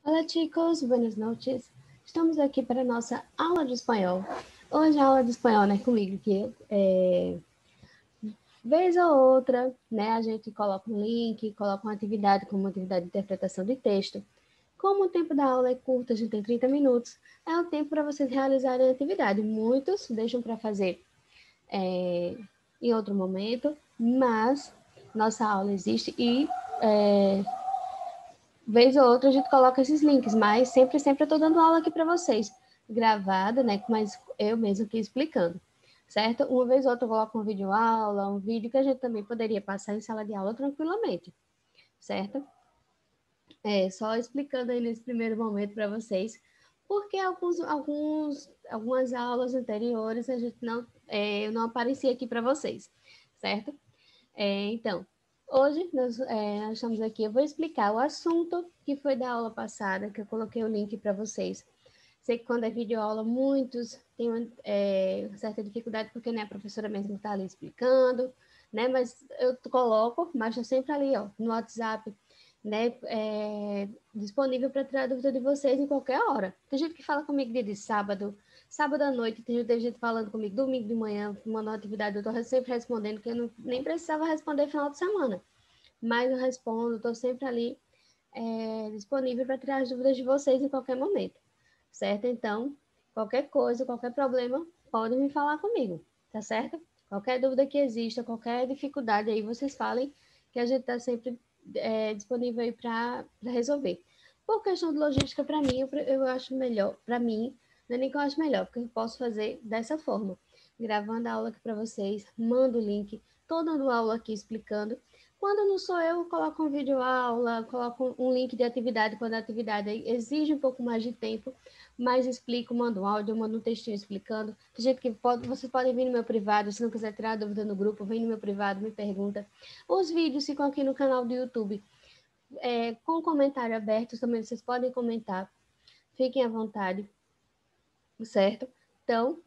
Olá, chicos, buenas noches. Estamos aqui para a nossa aula de espanhol. Hoje a aula de espanhol, né, comigo, que vez ou outra, né, a gente coloca um link, coloca uma atividade como uma atividade de interpretação de texto. Como o tempo da aula é curto, a gente tem 30 minutos, é o tempo para vocês realizarem a atividade. Muitos deixam para fazer em outro momento, mas nossa aula existe e vez ou outra a gente coloca esses links, mas sempre eu estou dando aula aqui para vocês, gravada, né? Mas eu mesmo aqui explicando, certo? Uma vez ou outra eu coloco um vídeo aula, um vídeo que a gente também poderia passar em sala de aula tranquilamente, certo? Só explicando aí nesse primeiro momento para vocês, porque algumas aulas anteriores a gente eu não apareci aqui para vocês, certo? Então, hoje nós estamos aqui, eu vou explicar o assunto que foi da aula passada, que eu coloquei o link para vocês. Sei que quando é videoaula, muitos têm uma certa dificuldade, porque né, a professora mesmo está ali explicando, né? Mas eu coloco, mas estou sempre ali, ó, no WhatsApp, né? Disponível para tirar a dúvida de vocês em qualquer hora. Tem gente que fala comigo dia de sábado, sábado à noite, tem gente falando comigo domingo de manhã, mandando atividade, eu estou sempre respondendo, que eu nem precisava responder final de semana. Mas eu respondo, estou sempre ali disponível para tirar as dúvidas de vocês em qualquer momento, certo? Então, qualquer coisa, qualquer problema, pode me falar comigo, tá certo? Qualquer dúvida que exista, qualquer dificuldade aí, vocês falem que a gente está sempre disponível aí para resolver. Por questão de logística, para mim, eu acho melhor, para mim, não é nem que eu acho melhor, porque eu posso fazer dessa forma, gravando a aula aqui para vocês, mando o link, estou dando aula aqui explicando. Quando não sou eu coloco um vídeo aula, coloco um link de atividade, quando a atividade exige um pouco mais de tempo, mas explico, mando um áudio, mando um textinho explicando. Tem gente que vocês podem vir no meu privado, se não quiser tirar dúvida no grupo, vem no meu privado, me pergunta. Os vídeos ficam aqui no canal do YouTube, com comentário aberto, também vocês podem comentar. Fiquem à vontade, certo? Então,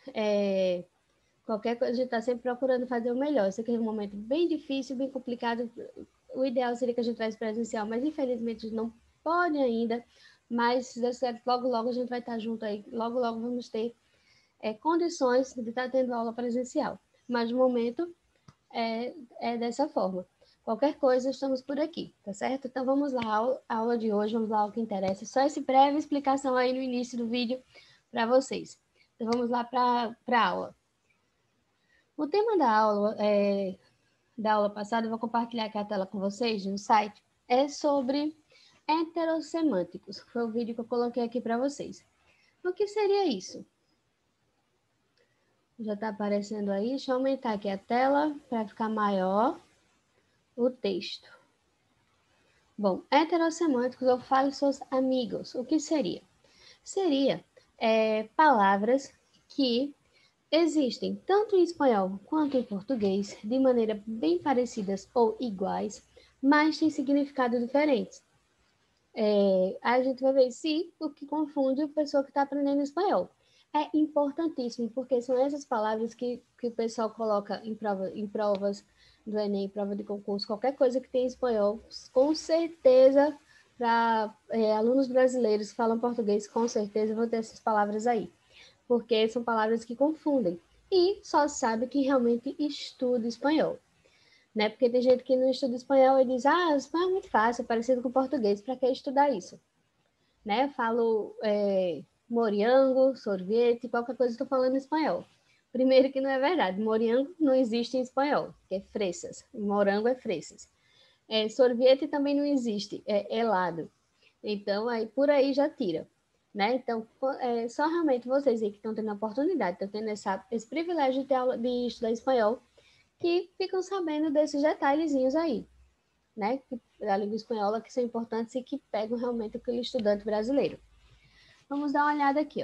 qualquer coisa, a gente está sempre procurando fazer o melhor. Isso aqui é um momento bem difícil, bem complicado. O ideal seria que a gente tivesse presencial, mas infelizmente a gente não pode ainda. Mas se der certo, logo, logo a gente vai estar junto aí. Logo, logo vamos ter condições de estar tendo aula presencial. Mas no momento é dessa forma. Qualquer coisa, estamos por aqui, tá certo? Então vamos lá, a aula de hoje, vamos lá ao que interessa. Só essa breve explicação aí no início do vídeo para vocês. Então vamos lá para a aula. O tema da aula passada, eu vou compartilhar aqui a tela com vocês no site, é sobre heterossemânticos. Foi o vídeo que eu coloquei aqui para vocês. O que seria isso? Já está aparecendo aí. Deixa eu aumentar aqui a tela para ficar maior o texto. Bom, heterossemânticos ou fale seus amigos. O que seria? Seria palavras que existem tanto em espanhol quanto em português, de maneira bem parecidas ou iguais, mas têm significados diferentes. A gente vai ver se o que confunde a pessoa que está aprendendo espanhol. É importantíssimo, porque são essas palavras que o pessoal coloca em provas do Enem, prova de concurso, qualquer coisa que tem em espanhol, com certeza, para alunos brasileiros que falam português, com certeza vão ter essas palavras aí, porque são palavras que confundem. E só sabe quem realmente estuda espanhol, né? Porque tem gente que não estuda espanhol e diz, o espanhol é muito fácil, é parecido com o português, para que estudar isso? Né? Falo morango, sorvete, qualquer coisa estou falando espanhol. Primeiro que não é verdade, morango não existe em espanhol, que é fresas, morango é fresas. Sorvete também não existe, é helado. Então, aí, por aí já tira. Né? Então, só realmente vocês aí que estão tendo a oportunidade, estão tendo esse privilégio de estudar espanhol, que ficam sabendo desses detalhezinhos aí, né? Da língua espanhola, que são importantes e que pegam realmente aquele estudante brasileiro. Vamos dar uma olhada aqui, ó.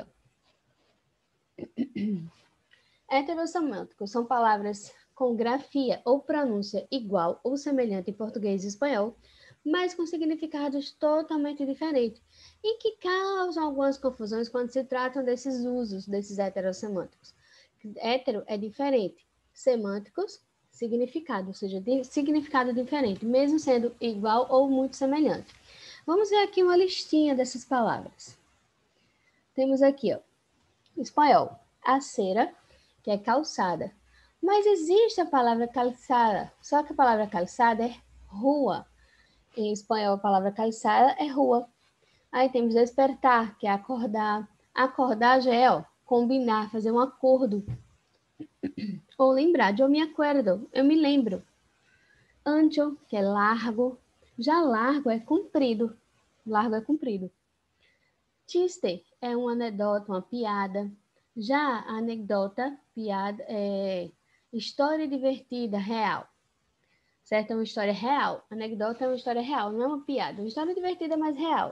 Heterossemânticos são palavras com grafia ou pronúncia igual ou semelhante em português e espanhol, mas com significados totalmente diferentes e que causam algumas confusões quando se tratam desses usos desses heterossemânticos. Hétero é diferente, semânticos, significado, ou seja, de significado diferente, mesmo sendo igual ou muito semelhante. Vamos ver aqui uma listinha dessas palavras. Temos aqui, ó, espanhol, acera, que é calçada. Mas existe a palavra calçada, só que a palavra calçada é rua. Em espanhol, a palavra calçada é rua. Aí temos despertar, que é acordar. Acordar já é, ó, combinar, fazer um acordo. Ou lembrar, eu me acuerdo, eu me lembro. Ancho, que é largo. Já largo é comprido. Largo é comprido. Chiste é uma anedota, uma piada. Já anedota, piada, é história divertida, real. Certo? É uma história real. Anedota é uma história real, não é uma piada. Uma história divertida, mas real.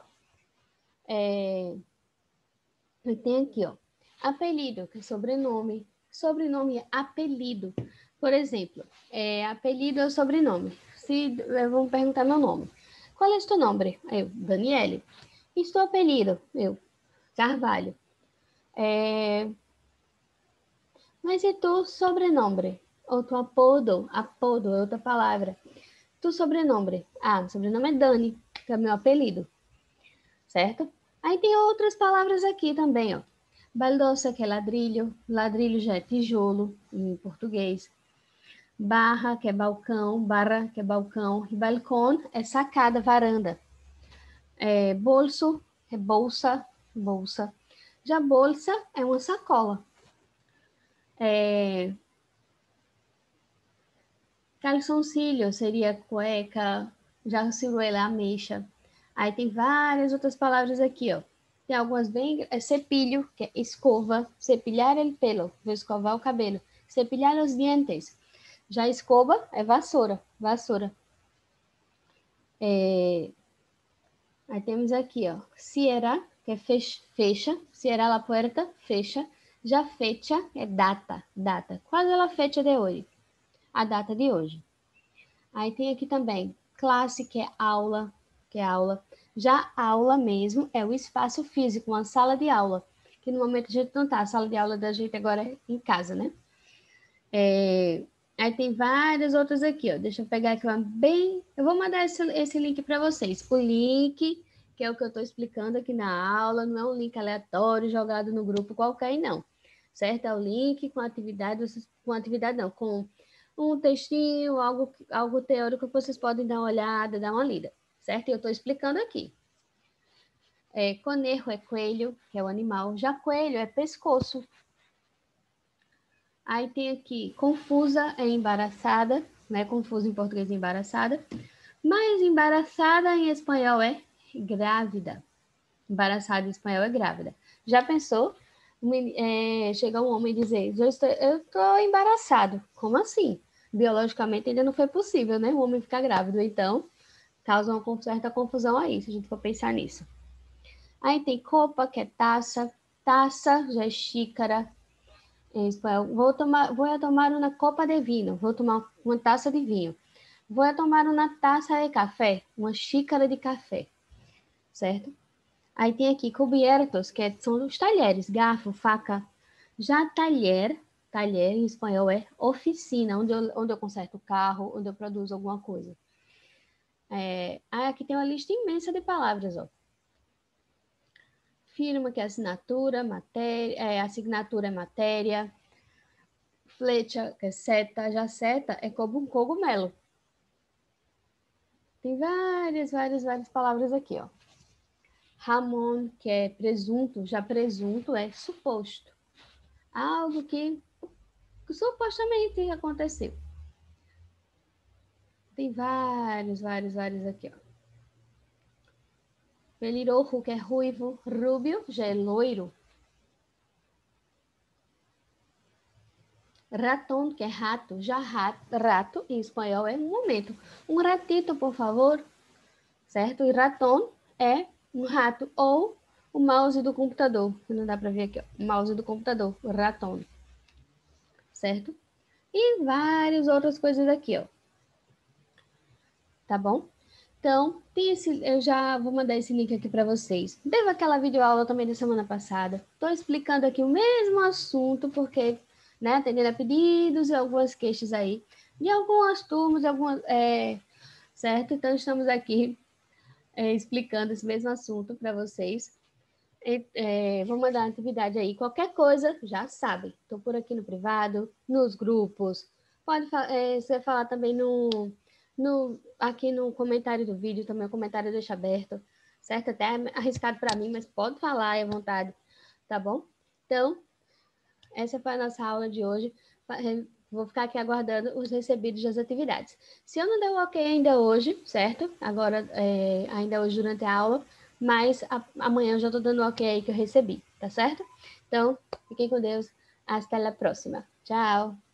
Tem aqui, ó, apelido, que é sobrenome. Sobrenome é apelido. Por exemplo, apelido é o sobrenome. Se vão perguntar meu nome. Qual é o teu nome? Eu, Daniele. E tu apelido? Eu, Carvalho. Mas e tu sobrenome? Ou tu apodo? Apodo é outra palavra. Tu sobrenome? Ah, sobrenome é Dani, que é meu apelido. Certo? Aí tem outras palavras aqui também, ó. Baldosa, que é ladrilho. Ladrilho já é tijolo, em português. Barra, que é balcão. Barra, que é balcão. E balcão é sacada, varanda. Bolso, é bolsa. Bolsa. Já bolsa é uma sacola. Calçoncilho seria cueca. Já ciruela, ameixa. Aí tem várias outras palavras aqui, ó. Tem algumas bem... cepilho, que é escova. Cepilhar el pelo, vou escovar o cabelo. Cepilhar os dientes. Já escova é vassoura. Vassoura. Aí temos aqui, ó. Cierra, que é fecha. Cierra la puerta, fecha. Já fecha é data. Data. Quase a fecha de hoje. A data de hoje. Aí tem aqui também classe, que é aula. Que é aula. Já aula mesmo é o espaço físico, uma sala de aula. Que no momento a gente não tá. A sala de aula da gente agora é em casa, né? Aí tem várias outras aqui, ó. Deixa eu pegar aqui uma bem... Eu vou mandar esse link para vocês. O link, que é o que eu estou explicando aqui na aula, não é um link aleatório jogado no grupo qualquer, não. Certo? É o link com atividade não, com um textinho, algo teórico que vocês podem dar uma olhada, dar uma lida. Certo? E eu estou explicando aqui. Conejo é coelho, que é o animal. Já coelho é pescoço. Aí tem aqui, confusa é embaraçada, né? Confusa em português é embaraçada. Mas embaraçada em espanhol é grávida. Embaraçada em espanhol é grávida. Já pensou? Chegar um homem e dizer, eu estou embaraçado. Como assim? Biologicamente ainda não foi possível, né? O homem ficar grávido. Então, causa uma certa confusão aí, se a gente for pensar nisso. Aí tem copa, que é taça. Taça já é xícara. Em espanhol, vou tomar uma copa de vinho. Vou tomar uma taça de vinho. Vou tomar uma taça de café. Uma xícara de café. Certo? Aí tem aqui cubiertos, que são os talheres. Garfo, faca. Já talher em espanhol é oficina, onde eu conserto o carro, onde eu produzo alguma coisa. Aqui tem uma lista imensa de palavras, ó. Firma, que é assinatura, matéria, assinatura é matéria. Flecha, que é seta. Já seta é como um cogumelo. Tem várias palavras aqui, ó. Ramon, que é presunto. Já presunto é suposto. Algo que supostamente aconteceu. Tem vários aqui, ó. Pelirrojo, que é ruivo. Rubio, já é loiro. Ratón, que é rato. Já rato, em espanhol, é um momento. Um ratito, por favor. Certo? E ratón é um rato ou o mouse do computador. Não dá para ver aqui, ó. O mouse do computador, o ratón. Certo? E várias outras coisas aqui, ó. Tá bom? Então, eu já vou mandar esse link aqui para vocês. Teve aquela videoaula também da semana passada. Estou explicando aqui o mesmo assunto, porque, né, atendendo a pedidos e algumas queixas aí de algumas turmas, certo? Então, estamos aqui explicando esse mesmo assunto para vocês. Vou mandar uma atividade aí. Qualquer coisa, já sabem. Estou por aqui no privado, nos grupos. Pode você falar também aqui no comentário do vídeo, também o comentário deixa aberto, certo? Até arriscado para mim, mas pode falar aí à vontade, tá bom? Então, essa foi a nossa aula de hoje. Vou ficar aqui aguardando os recebidos das atividades. Se eu não der o ok ainda hoje, certo? Agora, ainda hoje durante a aula, mas amanhã eu já estou dando o ok aí que eu recebi, tá certo? Então, fiquem com Deus. Até a próxima. Tchau!